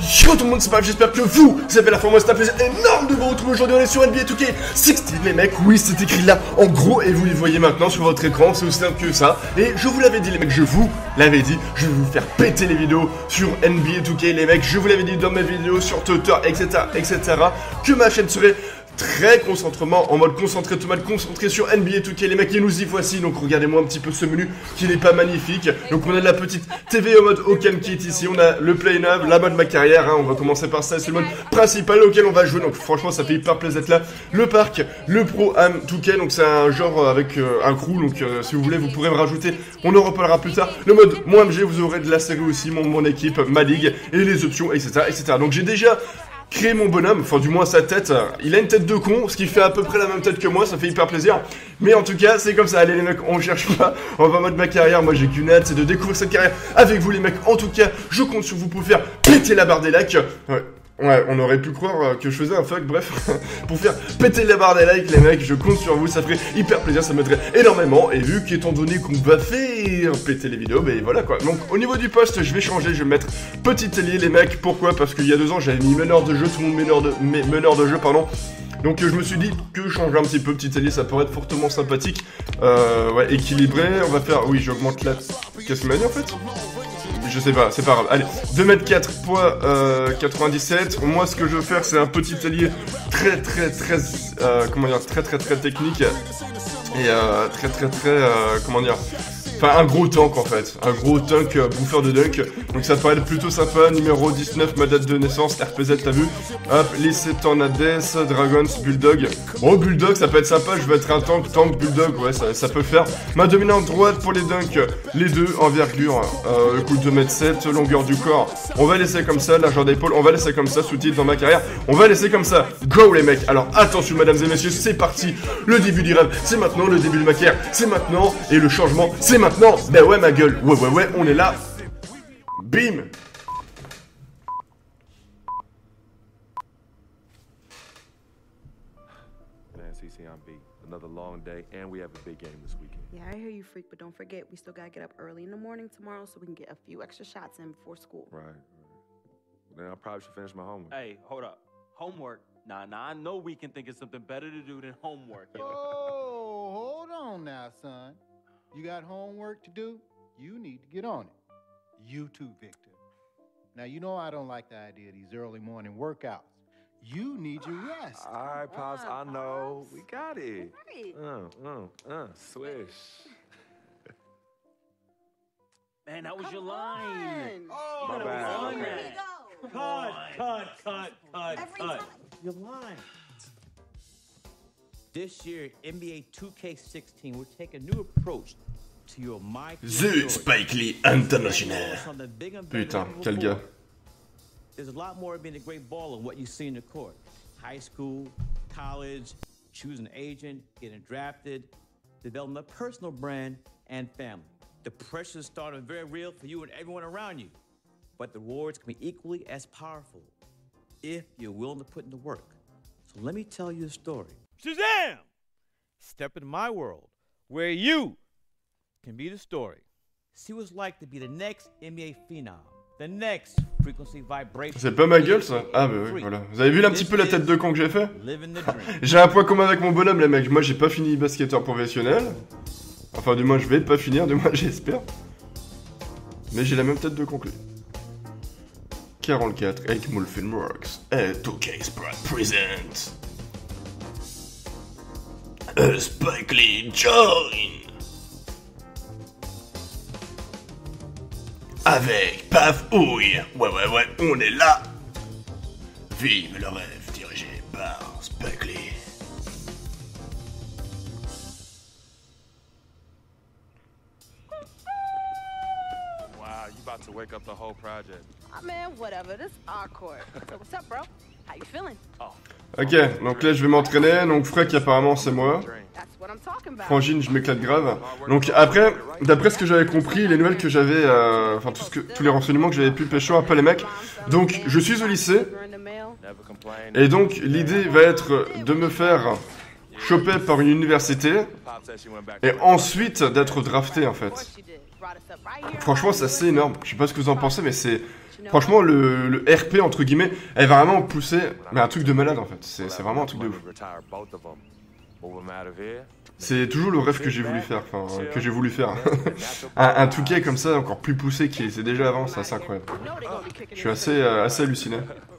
Yo tout le monde, c'est Paf, j'espère que vous avez la forme. C'est un plaisir énorme de vous retrouver aujourd'hui. On est sur NBA 2K16 les mecs, oui c'est écrit là en gros et vous les voyez maintenant sur votre écran, c'est aussi simple que ça. Et je vous l'avais dit les mecs, je vous l'avais dit, je vais vous faire péter les vidéos sur NBA 2K les mecs. Je vous l'avais dit dans mes vidéos sur Twitter, etc, que ma chaîne serait très concentrement, en mode concentré, tout mal concentré sur NBA 2K les mecs, et nous y voici. Donc regardez-moi un petit peu ce menu qui n'est pas magnifique. Donc on a de la petite TV en mode Open Kit ici, on a le Play 9, la mode ma carrière, hein. On va commencer par ça, c'est le mode principal auquel on va jouer. Donc franchement ça fait hyper plaisir d'être là. Le parc, le Pro Am 2K, donc c'est un genre avec un crew, donc si vous voulez vous pourrez me rajouter, on en reparlera plus tard. Le mode mon MG, vous aurez de la série aussi, mon équipe, ma ligue, et les options, etc. Donc j'ai déjà créer mon bonhomme, enfin du moins sa tête, il a une tête de con, ce qui fait à peu près la même tête que moi, ça fait hyper plaisir. Mais en tout cas, c'est comme ça, allez les mecs, on cherche pas, on va en mode ma carrière, moi j'ai qu'une hâte, c'est de découvrir cette carrière avec vous les mecs. En tout cas, je compte sur vous pour faire péter la barre des likes. Ouais, on aurait pu croire que je faisais un fuck, bref, pour faire péter la barre des likes, les mecs, je compte sur vous, ça ferait hyper plaisir, ça m'aiderait énormément, et vu qu'étant donné qu'on va faire péter les vidéos, ben voilà quoi. Donc, au niveau du poste, je vais changer, je vais mettre petit ailier, les mecs, pourquoi? Parce qu'il y a 2 ans, j'avais mis meneur de jeu, tout le monde meneur de jeu, pardon. Donc je me suis dit que changer un petit peu petit ailier, ça pourrait être fortement sympathique, ouais, équilibré, on va faire, oui, j'augmente la Casmania en fait. Je sais pas, c'est pas grave. Allez, 2m4, poids 97. Moi, ce que je veux faire, c'est un petit ailier très comment dire, très technique. Et comment dire, enfin, un gros tank en fait. Un gros tank bouffeur de dunk. Donc ça paraît plutôt sympa. Numéro 19, ma date de naissance, RPZ, t'as vu? Hop, lycée Tornades, Dragons, Bulldog. Oh, Bulldog, ça peut être sympa. Je veux être un tank, Bulldog, ouais, ça peut faire. Ma dominante droite pour les dunks, les deux, envergure, coup de 2m7, longueur du corps. On va laisser comme ça, largeur d'épaule, on va laisser comme ça, sous-titre dans ma carrière. On va laisser comme ça. Go les mecs. Alors attention, mesdames et messieurs, c'est parti. Le début du rêve, c'est maintenant. Le début de ma carrière, c'est maintenant. Et le changement, c'est maintenant. Ben ouais, ma gueule. Ouais, on est là. Bim. Another long day, and we have a big game this weekend. Yeah, I hear you, freak, but don't forget, we still gotta get up early in the morning tomorrow so we can get a few extra shots in before school. Right. Then I probably should finish my homework. Hey, hold up. Homework? Nah, I know we can think of something better to do than homework. Oh, hold on now, son. You got homework to do? You need to get on it. You too, Victor. Now, you know I don't like the idea of these early morning workouts. You need your rest. All right, Pops, I know. We got it. Right. Swish. Man, that was Come your line. on. Oh, My you bad. gotta run Here that. we go. Every time. Your line. This year, NBA 2K16, we're taking a new approach to your My The Spike Lee International. Putain, quel gars. There's a lot more of being a great baller than what you see in the court. High school, college, choosing an agent, getting drafted, developing a personal brand and family. The pressure is starting very real for you and everyone around you. But the rewards can be equally as powerful if you're willing to put in the work. So let me tell you a story. Shazam! Step into my world where you can be the story. See what it's like to be the next NBA phenom, the next frequency vibration. C'est pas ma gueule ça? Ah bah oui, voilà. Vous avez vu un petit peu la tête de con que j'ai fait? J'ai un point commun avec mon bonhomme les mecs. Moi j'ai pas fini basketteur professionnel. Enfin du moins je vais pas finir, du moins j'espère. Mais j'ai la même tête de con que lui. 44 avec Mulfinworks et 2K Sprite present Spike Lee join avec Paf Ouille. Ouais, on est là. Vive le rêve dirigé par Spike Lee. Wow, you about to wake up the whole project. Oh, man, whatever. This is our court. So what's up, bro? How you feeling? Ok, donc là je vais m'entraîner. Donc Freak apparemment c'est moi. That's what I'm talking about. Frangine, je m'éclate grave. Donc après, d'après ce que j'avais compris, les nouvelles que j'avais, enfin tous les renseignements que j'avais pu pêcher un peu les mecs. Donc je suis au lycée. Et donc l'idée va être de me faire choper par une université et ensuite d'être drafté en fait. Franchement c'est assez énorme. Je sais pas ce que vous en pensez mais c'est Franchement, le RP, entre guillemets, elle va vraiment pousser, mais un truc de malade, en fait. C'est vraiment un truc de ouf. C'est toujours le rêve que j'ai voulu faire, un 2K comme ça, encore plus poussé, qui c'est déjà avant, c'est assez incroyable. Je suis assez halluciné.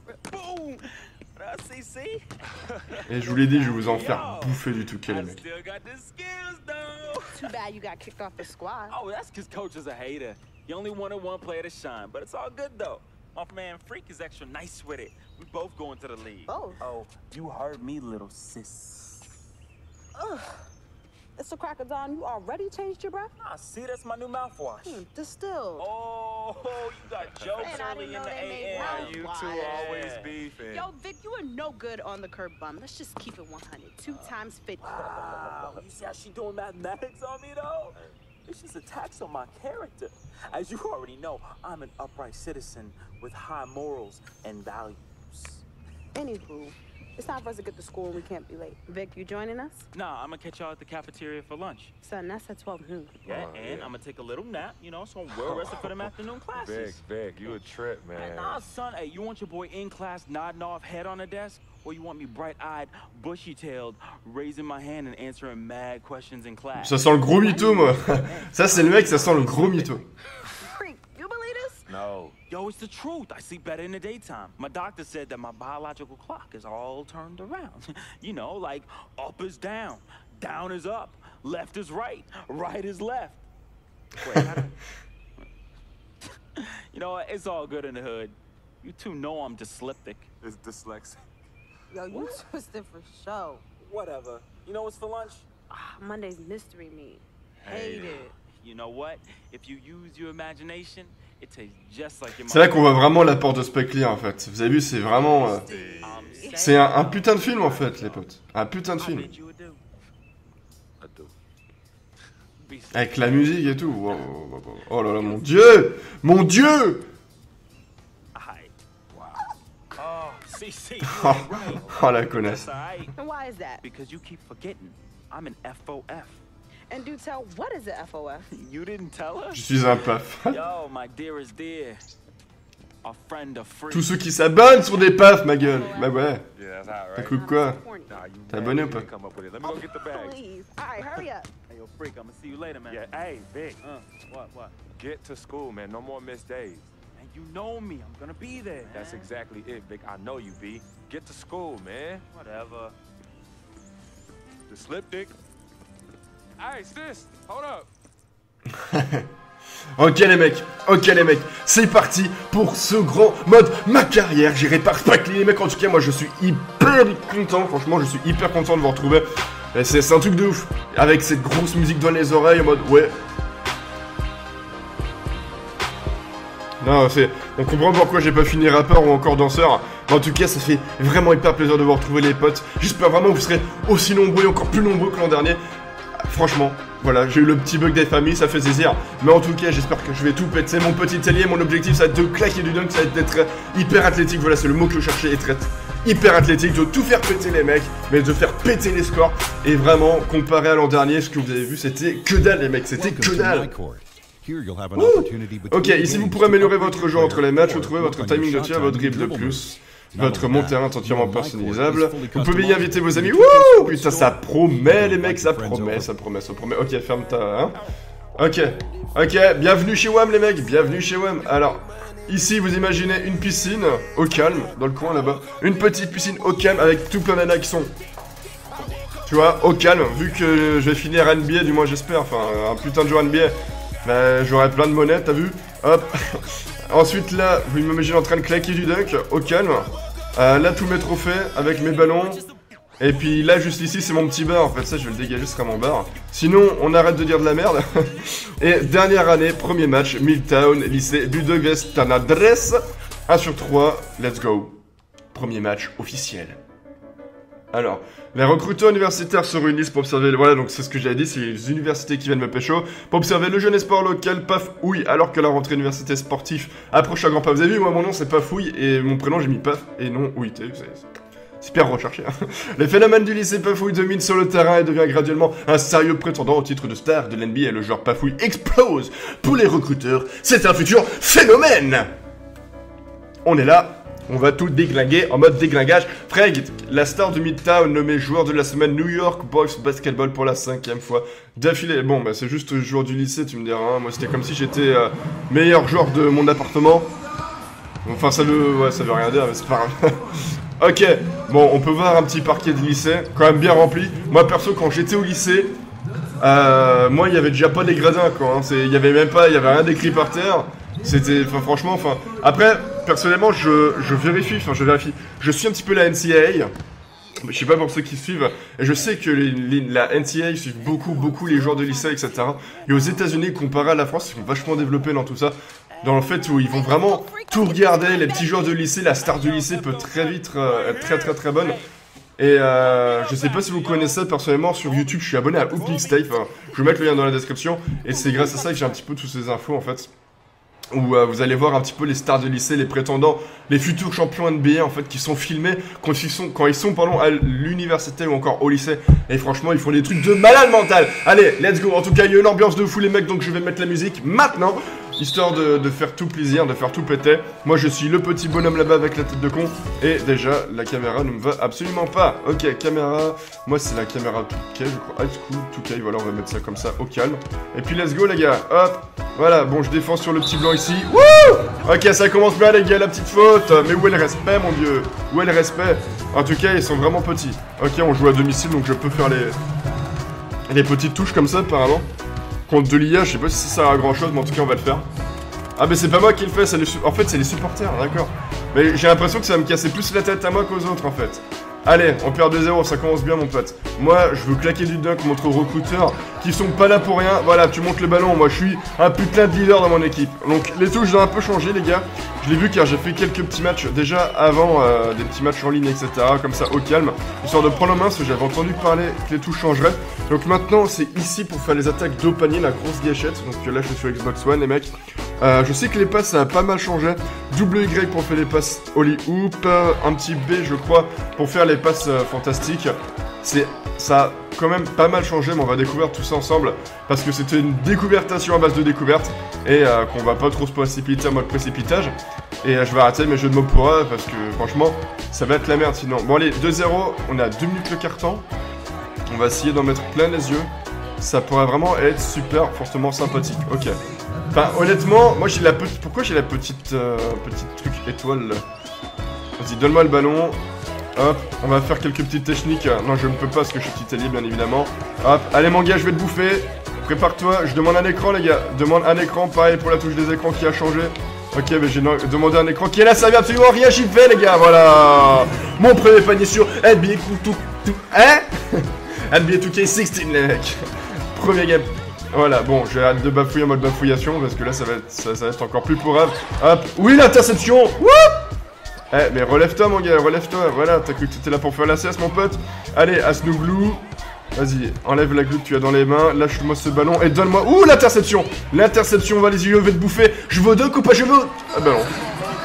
Et je vous l'ai dit, je vais vous en faire bouffer du 2K, les mecs. Too bad you got kicked off the squad. Oh, that's because coach is a hater. He only wanted one player to shine, but it's all good though. My man Freak is extra nice with it. We both going to the league. Both? Oh, you heard me, little sis. Ugh. It's a cracker, Don. You already changed your breath? Ah, see, that's my new mouthwash. Distilled. Oh, you got jokes Man, I early didn't in know the they made AM. mouthwash. You two always beefing. Yo, Vic, you are no good on the curb bum. Let's just keep it 100. 2 times 50. Wow, you see how she doing mathematics on me though? It's just a tax on my character. As you already know, I'm an upright citizen with high morals and values. Anywho, it's time for us to get to school and we can't be late. Vic, you joining us? Nah, I'm gonna catch y'all at the cafeteria for lunch. Son, that's at 12 noon. Yeah, Oh, and yeah. I'm gonna take a little nap, you know, so I'm well rested for them afternoon classes. Vic, you a trip, man. Nah, son, hey, you want your boy in class nodding off, head on the desk? Or you want me bright-eyed, bushy-tailed, raising my hand and answering mad questions in class? Ça sent le gros mytho, moi. Ça, c'est le mec, ça sent le gros mytho. Freak, you believe this? No. Yo, it's the truth. I sleep better in the daytime. My doctor said that my biological clock is all turned around. You know, like up is down, down is up, left is right, right is left. Wait, how do... You know what? It's all good in the hood. You two know I'm dyslexic. It's dyslexic. Yo, you twisted for show. Whatever. You know what's for lunch? Monday's mystery meat. Hate it. You know what? If you use your imagination, it tastes just like your C'est là qu'on voit vraiment l'apport de Spike Lee, en fait. Vous avez vu, c'est vraiment... c'est un putain de film, en fait, les potes. Un putain de film. Avec la musique et tout. Wow, wow, wow, wow. Oh là là, mon Dieu! Mon Dieu! Oh la connasse. And why is that? Because you keep forgetting. I'm an FOF. And do tell, what is a FOF? You didn't tell her? Je suis un paf. Yo, my dearest dear. A friend of free. Tous ceux qui s'abonnent sont des pafs, ma gueule. Bah ouais. Yeah, that's hot, T'as right? cru quoi? Nah, you T'es mad abonné ou you pas? didn't come up with it. Let me go get the bag. Please. All right, hurry up. Hey, yo, Freak, I'm gonna see you later, man. Yeah, hey, Vic, What? get to school, man. No more missed days. And you know me, I'm gonna be there. That's exactly it, Vic. I know you, V. Get to school, man. Whatever. The slip dick. Hey, sis, hold up. Ok les mecs, c'est parti pour ce grand mode ma carrière géré par Spike Lee. Les mecs, en tout cas moi je suis hyper content, franchement je suis hyper content de vous retrouver. C'est un truc de ouf, avec cette grosse musique dans les oreilles en mode ouais. Non, on comprend pourquoi j'ai pas fini rappeur ou encore danseur. Mais en tout cas ça fait vraiment hyper plaisir de vous retrouver les potes. J'espère vraiment que vous serez aussi nombreux et encore plus nombreux que l'an dernier. Franchement, voilà, j'ai eu le petit bug des familles, ça fait plaisir. Mais en tout cas, j'espère que je vais tout péter. Mon petit allié, mon objectif, ça va être de claquer du dunk, ça va être d'être hyper athlétique. Voilà, c'est le mot que je cherchais, être hyper athlétique, de tout faire péter les mecs, mais de faire péter les scores. Et vraiment, comparé à l'an dernier, ce que vous avez vu, c'était que dalle, les mecs, c'était que dalle. Ok, ici vous pourrez améliorer votre jeu entre les matchs, retrouver votre timing de tir, votre dribble de plus. Votre monterrain est entièrement personnalisable. Vous pouvez y inviter vos amis. Wouh! Putain, ça promet, les mecs, ça promet. Ok, ferme ta... Hein. Ok, bienvenue chez WAM, les mecs, bienvenue chez WAM. Alors, ici, vous imaginez une piscine au calme, dans le coin, là-bas. Une petite piscine au calme, avec tout plein d'anas qui sont... Tu vois, au calme, vu que je vais finir NBA, du moins j'espère, enfin, un putain de joueur NBA. Bah, j'aurai plein de monnaie, t'as vu? Hop. Ensuite, là, vous m'imaginez en train de claquer du dunk, au calme. Là, tous mes trophées, avec mes ballons. Et puis là, juste ici, c'est mon petit bar. En fait, ça, je vais le dégager, ce sera mon bar. Sinon, on arrête de dire de la merde. Et dernière année, premier match, Milltown, lycée Budapest, t'as une adresse. 1 sur 3, let's go. Premier match officiel. Alors, les recruteurs universitaires se réunissent pour observer... Voilà, donc c'est ce que j'ai dit, c'est les universités qui viennent me pécho. Pour observer le jeune espoir local, Pafouille, alors que la rentrée université sportive approche à grands pas. Vous avez vu, moi, mon nom, c'est Pafouille, et mon prénom, j'ai mis Paf, et non Ouille. C'est super recherché. Hein. Le phénomène du lycée Pafouille domine sur le terrain et devient graduellement un sérieux prétendant au titre de star de l'NBA. Le joueur Pafouille explose. Pour les recruteurs, c'est un futur phénomène. on est là. On va tout déglinguer en mode déglingage. Fred, la star du Midtown, nommé joueur de la semaine New York Boys Basketball pour la 5e fois d'affilée. Bon, bah c'est juste joueur du lycée, tu me diras. Hein. Moi, c'était comme si j'étais meilleur joueur de mon appartement. Enfin, ça veut rien dire, mais c'est pas grave. Ok, bon, on peut voir un petit parquet de lycée, quand même bien rempli. Moi, perso, quand j'étais au lycée, moi, il y avait déjà pas des gradins, quoi. Hein. Il y avait rien d'écrit par terre. C'était, enfin, franchement, enfin... Après, personnellement, je vérifie. Je suis un petit peu la NCAA. Je sais pas pour ceux qui suivent. Et je sais que la NCAA suit beaucoup les joueurs de lycée, etc. Et aux États-Unis, comparé à la France, ils sont vachement développés dans tout ça. Dans le fait où ils vont vraiment tout regarder. Les petits joueurs de lycée, la star du lycée peut très vite être très bonne. Et je sais pas si vous connaissez personnellement, sur YouTube, je suis abonné à Hoop Mixtape. Je vais mettre le lien dans la description. Et c'est grâce à ça que j'ai un petit peu toutes ces infos en fait. Où vous allez voir un petit peu les stars de lycée, les prétendants, les futurs champions NBA en fait qui sont filmés quand ils sont à l'université ou encore au lycée. Et franchement, ils font des trucs de malade mental. Allez, let's go. En tout cas, il y a une ambiance de fou les mecs, donc je vais mettre la musique maintenant, histoire de faire tout plaisir, de faire tout péter. Moi, je suis le petit bonhomme là-bas avec la tête de con. Et déjà, la caméra ne me va absolument pas. Ok, caméra. Moi, c'est la caméra 2K, je crois. High School 2K. Voilà, on va mettre ça comme ça, au calme. Et puis, let's go, les gars. Hop. Voilà, bon, je défends sur le petit blanc ici. Wouh! Ok, ça commence bien, les gars, la petite faute. Mais où est le respect, mon dieu? Où est le respect? En tout cas, ils sont vraiment petits. Ok, on joue à domicile, donc je peux faire les petites touches comme ça, apparemment. Contre de l'IA, je sais pas si ça sert à grand chose, mais en tout cas, on va le faire. Ah, mais c'est pas moi qui le fais, en fait, c'est les supporters, d'accord. Mais j'ai l'impression que ça va me casser plus la tête à moi qu'aux autres, en fait. Allez, on perd 2-0, ça commence bien, mon pote. Moi, je veux claquer du dunk contre recruteurs qui sont pas là pour rien. Voilà, tu montes le ballon, moi je suis un putain de leader dans mon équipe. Donc les touches doivent un peu changer, les gars. Je l'ai vu car j'ai fait quelques petits matchs déjà avant, des petits matchs en ligne, etc. Comme ça, au calme. Histoire de prendre en main, parce que j'avais entendu parler que les touches changeraient. Donc maintenant, c'est ici pour faire les attaques d'au panier, la grosse gâchette. Donc là, je suis sur Xbox One, les mecs. Je sais que les passes, ça a pas mal changé. WY pour faire les passes Holly Hoop. Un petit B, je crois, pour faire les passes fantastiques. Ça a quand même pas mal changé, mais on va découvrir tout ça ensemble. Parce que c'était une découvertation à base de découverte. Et qu'on va pas trop se précipiter en mode précipitage. Et je vais arrêter mes jeux de mots pour eux, parce que franchement, ça va être la merde sinon. Bon allez, 2-0, on a 2 minutes le carton. On va essayer d'en mettre plein les yeux. Ça pourrait vraiment être super fortement sympathique. Ok. Enfin, honnêtement, moi j'ai la petite... Pourquoi j'ai la petite truc étoile là? Vas-y, donne-moi le ballon. Hop, on va faire quelques petites techniques. Non, je ne peux pas parce que je suis titanier, bien évidemment. Hop, allez mon gars, je vais te bouffer. Prépare-toi, je demande un écran, les gars. Demande un écran, pareil pour la touche des écrans qui a changé. Ok, mais j'ai demandé un écran qui est là, ça vient absolument rien, j'y vais, les gars, voilà. Mon premier panier sur NBA hein? NBA 2K16, les mecs. Premier game. Voilà, bon, j'ai hâte de bafouiller en mode bafouillation parce que là, ça va être encore plus pourrave. Hop, oui, l'interception. Eh, mais relève-toi, mon gars, relève-toi. Voilà, t'as cru que t'étais là pour faire la CS, mon pote. Allez, Asnou glue. Vas-y, enlève la glue que tu as dans les mains. Lâche-moi ce ballon et donne-moi... Ouh, l'interception. L'interception, va les yeux, je vais te bouffer. Je veux dunk ou pas, je veux... Ah bah non.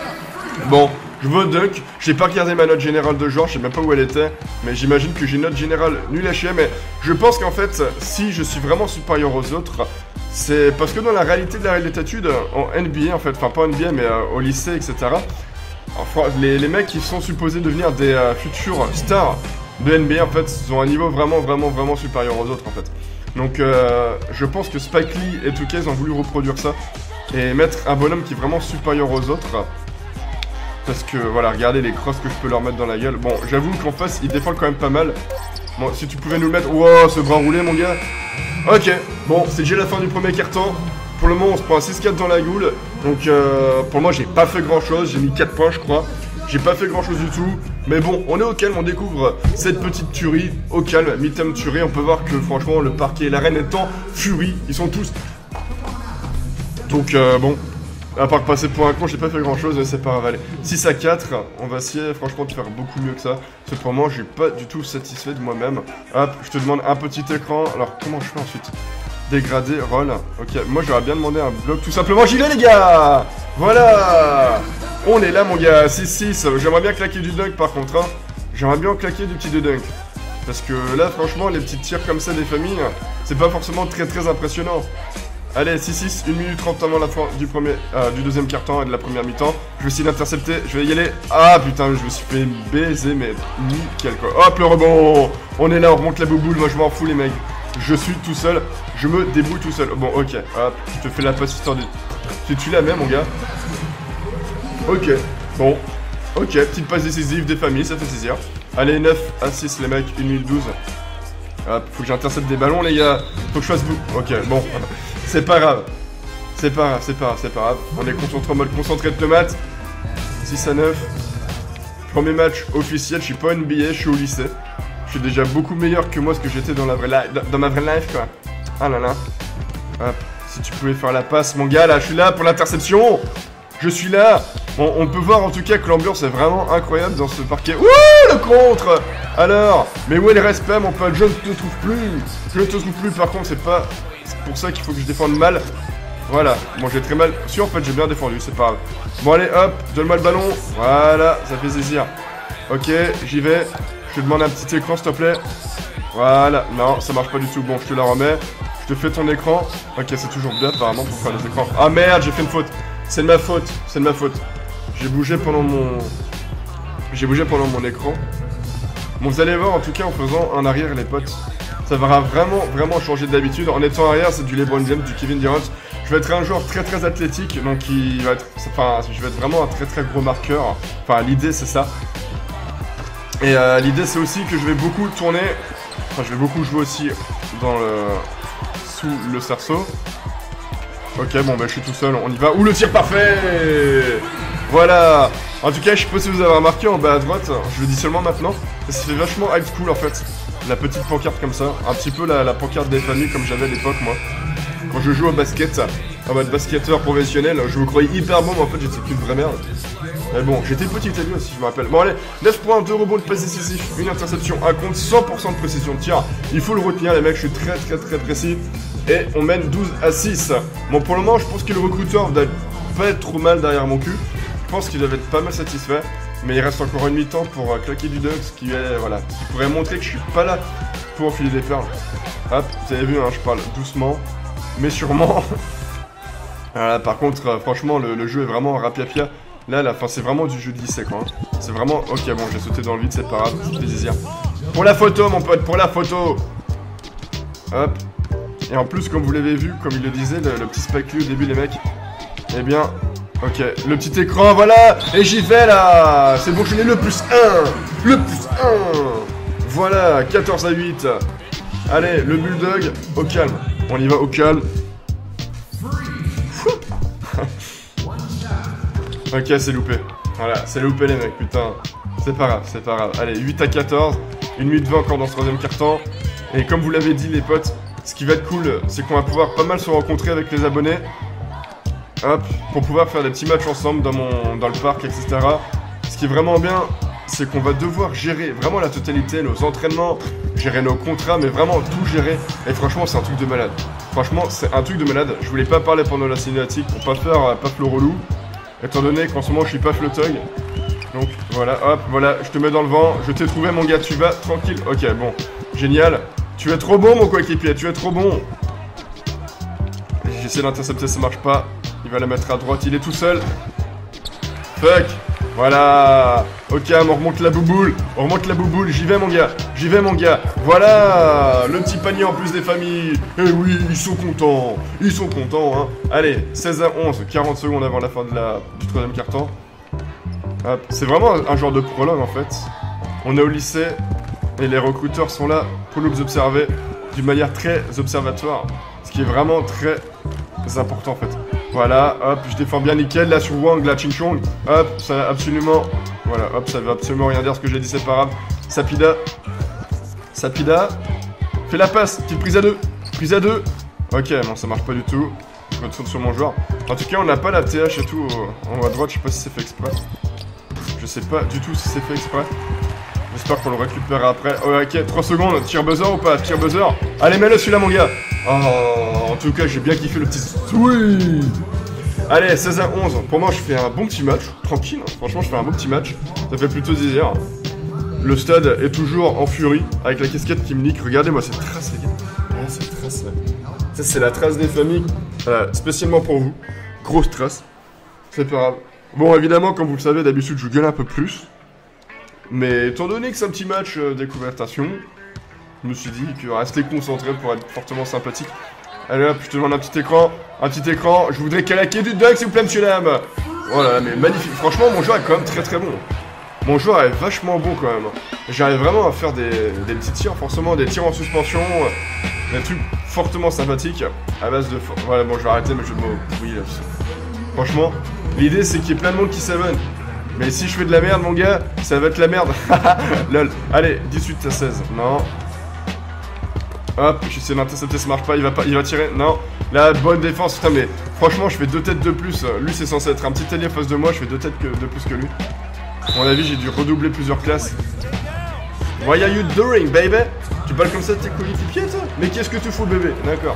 Bon, je veux dunk. J'ai pas regardé ma note générale de genre, je sais même pas où elle était. Mais j'imagine que j'ai une note générale nulle à chier. Mais je pense qu'en fait, si je suis vraiment supérieur aux autres... C'est parce que dans la réalité de la étude, en NBA en fait, enfin pas en NBA mais au lycée, etc. Enfin, les mecs qui sont supposés devenir des futurs stars de NBA en fait, ils ont un niveau vraiment supérieur aux autres en fait. Donc je pense que Spike Lee et 2K ont voulu reproduire ça et mettre un bonhomme qui est vraiment supérieur aux autres. Parce que voilà, regardez les crosses que je peux leur mettre dans la gueule. Bon, j'avoue qu'en face, ils défendent quand même pas mal. Bon, si tu pouvais nous le mettre... Wow, ce bras roulé, mon gars. Ok, bon, c'est déjà la fin du premier quart-temps. Pour le moment, on se prend un 6-4 dans la goule. Donc, pour moi, j'ai pas fait grand-chose. J'ai mis 4 points, je crois. J'ai pas fait grand-chose du tout. Mais bon, on est au calme, on découvre cette petite tuerie. Au calme, Midtown tuerie. On peut voir que, franchement, le parquet et l'arène est en furie. Ils sont tous... Donc, bon... À part passer pour un con, j'ai pas fait grand chose, mais c'est pas grave. Allez, 6-4, on va essayer franchement de faire beaucoup mieux que ça. Parce que pour moi, je suis pas du tout satisfait de moi-même. Hop, je te demande un petit écran. Alors, comment je fais ensuite? Dégradé, roll. Ok, moi j'aurais bien demandé un bloc tout simplement. J'y vais, les gars. Voilà. On est là, mon gars. 6-6. J'aimerais bien claquer du dunk par contre. Hein. J'aimerais bien claquer du petit dunk. Parce que là, franchement, les petits tirs comme ça des familles, c'est pas forcément très impressionnant. Allez, 6-6, 1 minute 30 avant la fin du deuxième quart-temps et de la première mi-temps. Je vais essayer d'intercepter, je vais y aller. Ah putain, je me suis fait baiser, mais nickel quoi. Hop, le rebond. On est là, on remonte la bouboule, moi je m'en fous les mecs. Je suis tout seul, je me débrouille tout seul. Bon, ok, hop, je te fais la passe histoire de... Tu la mets mon gars. Ok, bon. Ok, petite passe décisive des familles, ça fait plaisir. Allez, 9 à 6 les mecs, 1 minute 12. Hop, faut que j'intercepte des ballons les gars. Faut que je fasse bout. Ok, bon. C'est pas grave. C'est pas grave. On est concentré en mode concentré de tomates. 6 à 9. Premier match officiel, je suis pas NBA, je suis au lycée. Je suis déjà beaucoup meilleur que moi ce que j'étais dans ma vraie life quoi. Ah là là. Hop, si tu pouvais faire la passe mon gars là, je suis là pour l'interception. Je suis là. Bon, on peut voir en tout cas que l'ambiance est vraiment incroyable dans ce parquet. Ouh, le contre. Alors, mais où est le respect mon pote? Je ne te trouve plus. Je ne te trouve plus, par contre c'est pour ça qu'il faut que je défende mal. Voilà, bon j'ai très mal. Si en fait j'ai bien défendu, c'est pas grave. Bon allez hop, donne-moi le ballon. Voilà, ça fait plaisir. Ok, j'y vais. Je te demande un petit écran s'il te plaît. Voilà, non ça marche pas du tout. Bon je te la remets. Je te fais ton écran. Ok, c'est toujours bien apparemment pour faire les écrans. Ah merde, j'ai fait une faute. C'est de ma faute, c'est de ma faute. J'ai bougé pendant mon écran. Bon vous allez voir en tout cas en faisant un arrière les potes. Ça va vraiment changer d'habitude. En étant arrière, c'est du LeBron James, du Kevin Durant. Je vais être un joueur très athlétique, donc je vais être vraiment un très gros marqueur. Enfin, l'idée c'est ça. Et l'idée c'est aussi que je vais beaucoup tourner. Enfin, je vais beaucoup jouer aussi sous le cerceau. Ok, bon bah je suis tout seul, on y va. Ouh, le tir parfait. Voilà. En tout cas, je sais pas si vous avez remarqué en bas à droite, je le dis seulement maintenant, ça fait vachement high school en fait. La petite pancarte comme ça, un petit peu la pancarte des familles comme j'avais à l'époque moi. Quand je joue au basket, en mode basketteur professionnel, je me croyais hyper bon mais en fait j'étais qu'une vraie merde. Mais bon, j'étais petit à lui aussi, je me rappelle. Bon allez, 9 points, 2 rebonds de passe décisif, une interception, un compte, 100% de précision de tir. Il faut le retenir les mecs, je suis très précis. Et on mène 12 à 6. Bon pour le moment, je pense que le recruteur va pas être trop mal derrière mon cul. Je pense qu'il doit être pas mal satisfait. Mais il reste encore une mi-temps pour claquer du dunk, ce qui pourrait montrer que je suis pas là pour enfiler des perles. Hop, vous avez vu, hein, je parle doucement, mais sûrement. Voilà, par contre, franchement, le jeu est vraiment rapiapia. Là, c'est vraiment du jeu de lycée, quoi. Hein. C'est vraiment... Ok, bon, j'ai sauté dans le vide, c'est pas grave, ça fait plaisir. Pour la photo, mon pote, pour la photo. Hop. Et en plus, comme vous l'avez vu, comme il le disait, le petit spike au début, les mecs, eh bien... Ok, le petit écran, voilà. Et j'y vais, là. C'est bon, je n'ai le plus 1. Le plus 1. Voilà, 14 à 8. Allez, le bulldog, au calme. On y va au calme. Ok, c'est loupé. Voilà, c'est loupé les mecs, putain. C'est pas grave. Allez, 8 à 14. 1 minute 20 encore dans ce troisième quart-temps. Et comme vous l'avez dit les potes, ce qui va être cool, c'est qu'on va pouvoir pas mal se rencontrer avec les abonnés. Hop, pour pouvoir faire des petits matchs ensemble dans le parc, etc. Ce qui est vraiment bien, c'est qu'on va devoir gérer vraiment la totalité, nos entraînements, gérer nos contrats, mais vraiment tout gérer. Et franchement, c'est un truc de malade. Franchement, c'est un truc de malade. Je voulais pas parler pendant la cinématique pour pas faire paf le relou, étant donné qu'en ce moment, je suis paf le thug. Donc voilà, hop, voilà, je te mets dans le vent. Je t'ai trouvé, mon gars, tu vas tranquille. Ok, bon, génial. Tu es trop bon, mon coéquipier, tu es trop bon. J'essaie d'intercepter, ça marche pas. Il va la mettre à droite, il est tout seul. Fuck. Voilà. Ok, on remonte la bouboule. J'y vais, mon gars. Voilà. Le petit panier en plus des familles. Eh oui, ils sont contents, hein. Allez, 16 à 11, 40 secondes avant la fin du troisième quart-temps. Hop. C'est vraiment un genre de prologue, en fait. On est au lycée et les recruteurs sont là pour nous observer d'une manière très observatoire. Ce qui est vraiment très important, en fait. Voilà, hop, je défends bien nickel, là sur Wang, là Ching Chong, hop, ça va absolument, voilà, hop, ça veut absolument rien dire ce que j'ai dit, c'est pas grave. Sapida, fais la passe, petite prise à deux, ok, non, ça marche pas du tout, je retourne sur mon joueur. En tout cas, on n'a pas la TH et tout en haut à droite, je sais pas si c'est fait exprès. Je sais pas du tout si c'est fait exprès. J'espère qu'on le récupérera après. Oh, ok, 3 secondes, tir buzzer ou pas? Tir buzzer. Allez, mets-le celui-là, mon gars. Oh, en tout cas, j'ai bien kiffé le petit sweet. Allez, 16 à 11. Pour moi, je fais un bon petit match. Tranquille, hein. Franchement, je fais un bon petit match. Ça fait plutôt plaisir. Le stade est toujours en furie avec la casquette qui me nique. Regardez-moi cette trace, les gars. Regardez cette trace là. Ça, c'est la trace des familles spécialement pour vous. Gros stress. C'est pas grave. Bon, évidemment, comme vous le savez, d'habitude, je gueule un peu plus. Mais étant donné que c'est un petit match déconvertation, je me suis dit que rester concentré pour être fortement sympathique. Allez hop, je te demande un petit écran. Je voudrais calaquer du dunk, s'il vous plaît, monsieur Lam. Voilà, mais magnifique. Franchement, mon joueur est quand même très très bon. Mon joueur est vachement bon quand même. J'arrive vraiment à faire des petits tirs, forcément des tirs en suspension, des trucs fortement sympathiques à base de... Voilà, bon, je vais arrêter mes jeux de mots. Oui, là, franchement, l'idée c'est qu'il y ait plein de monde qui s'abonne. Mais si je fais de la merde, mon gars, ça va être la merde. Lol. Allez, 18 à 16. Non. Hop, j'essaie d'intercepter, ça marche pas, il va tirer. Non. La bonne défense, putain, mais franchement, je fais 2 têtes de plus. Lui, c'est censé être un petit allié en face de moi, je fais 2 têtes de plus que lui. À mon avis, j'ai dû redoubler plusieurs classes. What are you doing, baby? Tu parles comme ça de tes coéquipiers, toi? Mais qu'est-ce que tu fous, bébé? D'accord.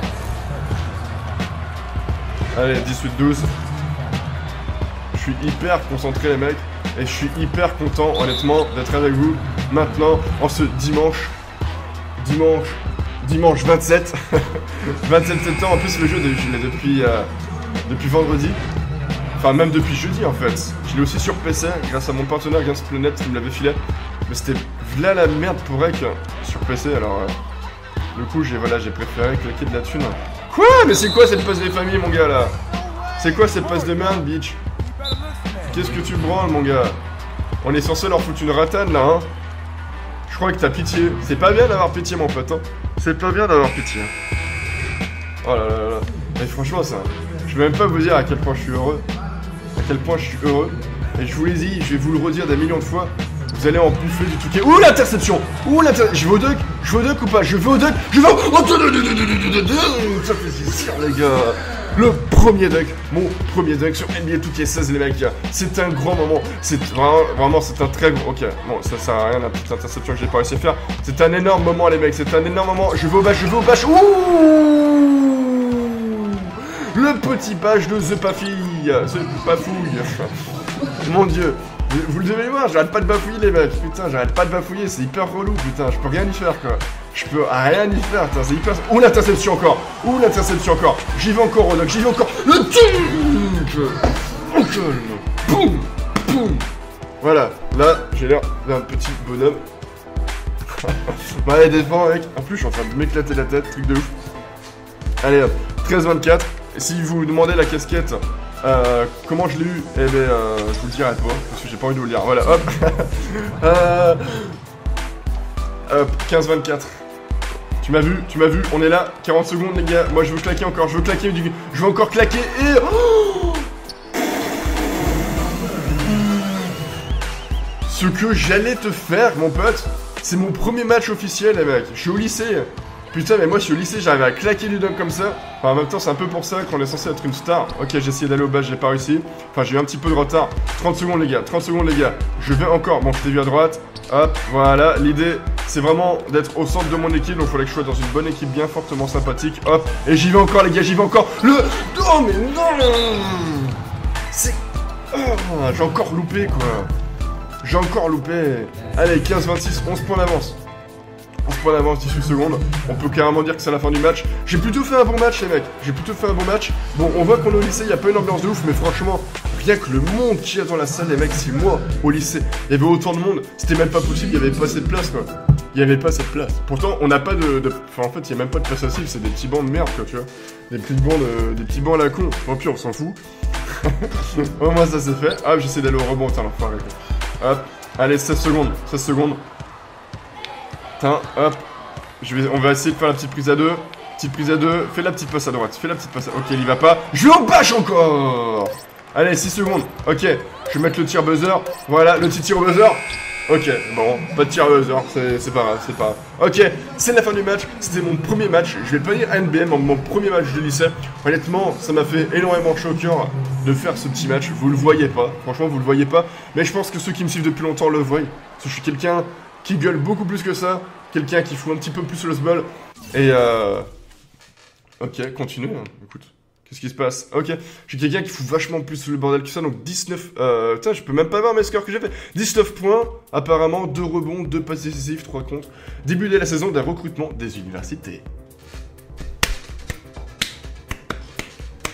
Allez, 18-12. Je suis hyper concentré, les mecs. Et je suis hyper content, honnêtement, d'être avec vous maintenant, en ce dimanche 27. 27 septembre. En plus, le jeu, je l'ai depuis vendredi. Enfin, même depuis jeudi, en fait. Je l'ai aussi sur PC, grâce à mon partenaire Gamesplanet qui me l'avait filé. Mais c'était là la merde pour Rec sur PC, alors... du coup, j'ai préféré claquer de la thune. Quoi? Mais c'est quoi cette passe des familles, mon gars, là? C'est quoi cette passe de merde, bitch? Qu'est-ce que tu branles, mon gars? On est censé leur foutre une ratane, là, hein? Je crois que t'as pitié. C'est pas bien d'avoir pitié, mon pote, hein? C'est pas bien d'avoir pitié. Oh là là là là. Mais franchement, ça... Je vais même pas vous dire à quel point je suis heureux. À quel point je suis heureux. Et je vous l'ai dit, je vais vous le redire des millions de fois. Vous allez en bouffer du touquet. Ouh, l'interception! Ouh, l'interception! Je vais au dunk? Je vais au dunk ou pas? Je vais au dunk? Je vais au... Ça fait plaisir, les gars! Le premier dunk, mon premier dunk sur NBA 2K16, les mecs. C'est un grand moment. C'est vraiment, c'est un très gros... Ok, bon, ça sert à rien, la petite interception que j'ai pas réussi à faire. C'est un énorme moment, les mecs. C'est un énorme moment. Je vais au bâche, Ouh! Le petit page de The Pafille. The Pafouille. Mon dieu. Vous le devez voir, j'arrête pas de bafouiller, les mecs. Putain, j'arrête pas de bafouiller, c'est hyper relou, putain. Je peux rien y faire, quoi. Je peux rien y faire, putain, c'est hyper... Ouh, l'interception encore. J'y vais encore, Ronox, j'y vais encore. Le dunk. Boum. Boum. Voilà, là, j'ai l'air d'un petit bonhomme. Allez, défends, mec. En plus, je suis en train de m'éclater la tête, truc de ouf. Allez, hop, 13-24. Si vous vous demandez la casquette... comment je l'ai eu? Eh ben, je vous le dirai pas, parce que j'ai pas envie de vous le dire. Voilà, hop. Hop, 15-24. Tu m'as vu, on est là. 40 secondes, les gars. Moi, je veux claquer encore, je veux encore claquer et... Oh, ce que j'allais te faire, mon pote, c'est mon premier match officiel, les mecs. Je suis au lycée. Putain, mais moi je suis au lycée, j'arrive à claquer du dunk comme ça. Enfin, en même temps, c'est un peu pour ça qu'on est censé être une star. Ok, j'ai essayé d'aller au bas, j'ai pas réussi. Enfin, j'ai eu un petit peu de retard. 30 secondes, les gars, Je vais encore. Bon, je t'ai vu à droite. Hop, voilà. L'idée, c'est vraiment d'être au centre de mon équipe. Donc, il fallait que je sois dans une bonne équipe bien fortement sympathique. Hop, et j'y vais encore, les gars, Le. Oh, mais non! C'est. Oh, j'ai encore loupé, quoi. Allez, 15-26, 11 points d'avance. 11 points d'avance, 18 secondes. On peut carrément dire que c'est la fin du match. J'ai plutôt fait un bon match, les mecs. Bon, on voit qu'on est au lycée, il n'y a pas une ambiance de ouf, mais franchement, rien que le monde qui est dans la salle, les mecs, si moi, au lycée, il y avait autant de monde, c'était même pas possible, il n'y avait pas assez de place, quoi. Pourtant, on n'a pas de... Enfin, en fait, il n'y a même pas de place assise, c'est des petits bancs de merde, quoi, tu vois. Des petits bancs à la con. Au pire, on s'en fout. Au moins, ça c'est fait. Hop, j'essaie d'aller au rebond, tiens, l'enfoiré. Hop, allez, 16 secondes. Hop, on va essayer de faire la petite prise à deux. Fais la petite passe à droite. Ok, il y va pas. Je vais en bâche encore. Allez, 6 secondes. Ok, je vais mettre le tir buzzer. Voilà, le petit tir au buzzer. Ok, bon, pas de tir au buzzer, c'est pas grave. Ok, c'est la fin du match. C'était mon premier match. Je vais pas dire NBA, mais mon premier match de lycée. Honnêtement, ça m'a fait énormément chaud au cœur de faire ce petit match. Vous le voyez pas. Franchement, vous le voyez pas. Mais je pense que ceux qui me suivent depuis longtemps le voient. Parce que je suis quelqu'un qui gueule beaucoup plus que ça, quelqu'un qui fout un petit peu plus le sbol, et ok, continue, hein. Écoute, qu'est-ce qui se passe? Ok, je suis quelqu'un qui fout vachement plus le bordel que ça, donc 19, putain, je peux même pas voir mes scores que j'ai fait, 19 points, apparemment, 2 rebonds, 2 passes décisives, 3 contre, début de la saison des recrutements des universités.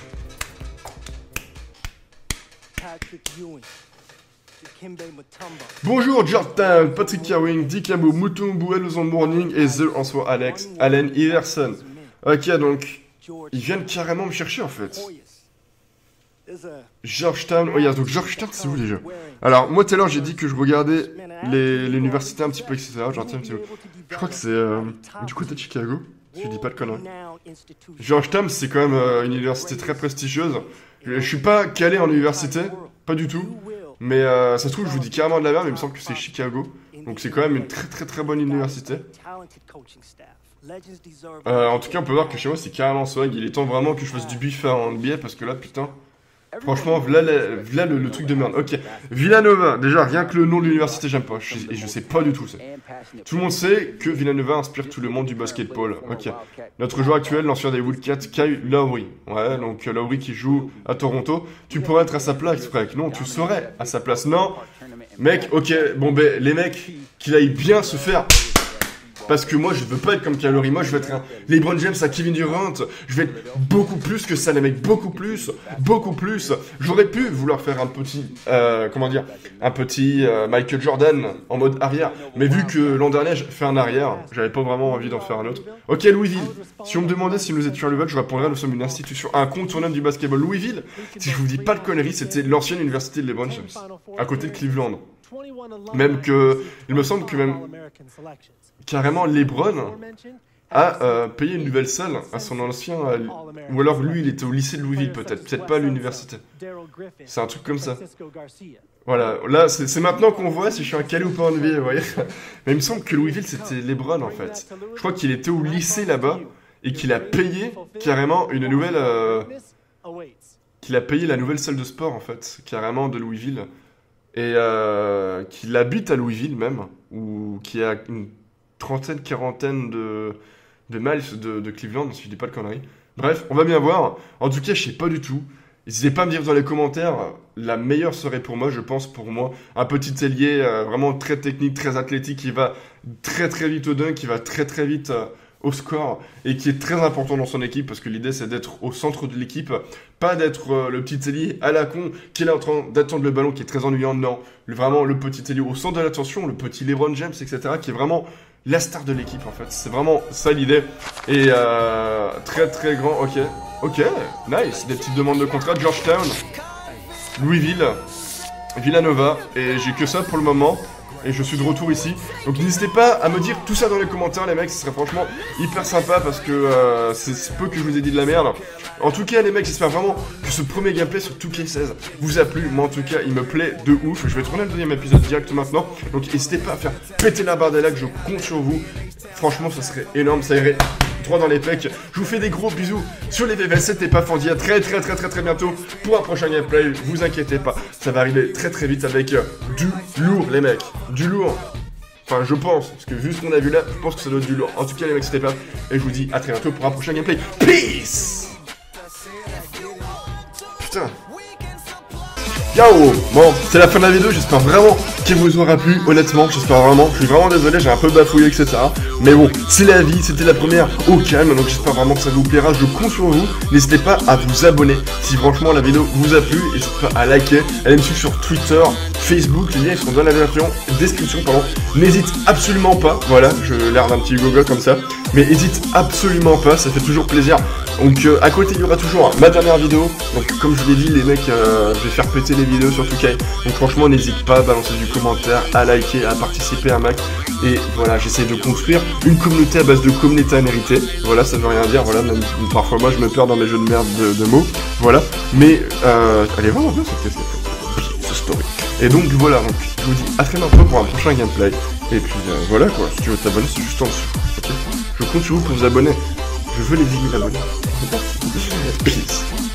Bonjour Georgetown, Patrick Ewing, Dick Abo, Mutombo, Elozon Morning et The en soi Alex, Allen Iverson. Ok, donc, ils viennent carrément me chercher en fait. Georgetown, oh yes, donc Georgetown c'est où déjà? Alors, moi tout à l'heure j'ai dit que je regardais l'université un petit peu, etc. Je crois que c'est du côté de Chicago, si je dis pas de conneries. Georgetown c'est quand même une université très prestigieuse. Je suis pas calé en université, pas du tout. Mais ça se trouve, je vous dis carrément de la merde, mais il me semble que c'est Chicago. Donc c'est quand même une très bonne université. En tout cas, on peut voir que chez moi, c'est carrément swag. Il est temps vraiment que je fasse du bif en NBA parce que là, putain... Franchement, voilà le truc de merde. Ok, Villanova, déjà, rien que le nom de l'université, j'aime pas. Et je sais pas du tout. Tout le monde sait que Villanova inspire tout le monde du basketball. Ok. Notre joueur actuel, l'ancien des Wildcats, Kyle Lowry. Ouais, donc Lowry qui joue à Toronto. Tu pourrais être à sa place, frère. Non, tu serais à sa place. Non, mec, ok, bon, ben, les mecs, qu'il aille bien se faire. Parce que moi, je veux pas être comme Kyle Lowry. Moi, je veux être un LeBron James à Kevin Durant. Je vais être beaucoup plus que ça, les mecs. Beaucoup plus. J'aurais pu vouloir faire un petit, Michael Jordan en mode arrière. Mais vu que l'an dernier, j'ai fait un arrière, j'avais pas vraiment envie d'en faire un autre. Ok, Louisville. Si on me demandait si nous étions à Louisville, je répondrais, nous sommes une institution incontournable du basketball. Louisville, si je vous dis pas de conneries, c'était l'ancienne université de LeBron James. À côté de Cleveland. Même que, il me semble que même... Carrément, LeBron a payé une nouvelle salle à son ancien... ou alors lui, il était au lycée de Louisville, peut-être pas à l'université. C'est un truc comme ça. Voilà, là, c'est maintenant qu'on voit si je suis un calé ou pas en NBA, vous voyez. Mais il me semble que Louisville, c'était LeBron, en fait. Je crois qu'il était au lycée là-bas et qu'il a payé carrément une nouvelle... qu'il a payé la nouvelle salle de sport, en fait, carrément de Louisville. Et qu'il habite à Louisville même, ou qui a une quarantaine de miles de Cleveland, si je dis pas de conneries. Bref, on va bien voir. En tout cas, je sais pas du tout. N'hésitez pas à me dire dans les commentaires, la meilleure serait pour moi, je pense pour moi, un petit ailier vraiment très technique, très athlétique, qui va très vite au dunk, qui va très vite au score, et qui est très important dans son équipe, parce que l'idée c'est d'être au centre de l'équipe, pas d'être le petit ailier à la con, qui est là en train d'attendre le ballon, qui est très ennuyant, non. Vraiment le petit ailier au centre de l'attention, le petit LeBron James, etc., qui est vraiment la star de l'équipe en fait. C'est vraiment ça l'idée. Et très grand, ok, nice. Des petites demandes de contrat, Georgetown, Louisville, Villanova, et j'ai que ça pour le moment. Et je suis de retour ici. Donc n'hésitez pas à me dire tout ça dans les commentaires les mecs, ce serait franchement hyper sympa parce que c'est peu que je vous ai dit de la merde. En tout cas les mecs, j'espère vraiment que ce premier gameplay sur 2K16 vous a plu. Moi en tout cas il me plaît de ouf. Je vais tourner le deuxième épisode direct maintenant. Donc n'hésitez pas à faire péter la barre des likes, je compte sur vous. Franchement ce serait énorme, ça irait droit dans les pecs. Je vous fais des gros bisous sur les VVS, c'était pas Fandy. À très bientôt pour un prochain gameplay. Vous inquiétez pas, ça va arriver très vite avec du lourd les mecs. Du lourd. Enfin je pense, parce que vu ce qu'on a vu là, je pense que ça doit être du lourd. En tout cas les mecs c'était pas. Et je vous dis à très bientôt pour un prochain gameplay. Peace. Putain. Yo. Bon, c'est la fin de la vidéo, j'espère vraiment qu'elle vous aura plu, honnêtement, j'espère vraiment. Je suis vraiment désolé, j'ai un peu bafouillé, etc. Mais bon, c'est la vie, c'était la première au calme, donc j'espère vraiment que ça vous plaira, je compte sur vous. N'hésitez pas à vous abonner si franchement la vidéo vous a plu, n'hésitez pas à liker, allez me suivre sur Twitter, Facebook, les liens sont dans la description, pardon. N'hésite absolument pas, voilà, je l'air d'un petit Google comme ça, mais hésite absolument pas, ça fait toujours plaisir. Donc à côté il y aura toujours ma dernière vidéo, donc comme je vous l'ai dit les mecs, je vais faire péter les vidéos sur 2K, donc franchement n'hésite pas à balancer du commentaire, à liker, à participer à Mac, et voilà j'essaie de construire une communauté à base de communauté à mériter, voilà ça veut rien dire, voilà même parfois moi je me perds dans mes jeux de merde de mots, voilà, mais elle est vraiment bien cette story, et donc voilà, donc, je vous dis à très bientôt pour un prochain gameplay, et puis voilà quoi, si tu veux t'abonner c'est juste en dessous, ok, je compte sur vous pour vous abonner. Je veux les 10 000 abonnés. Peace.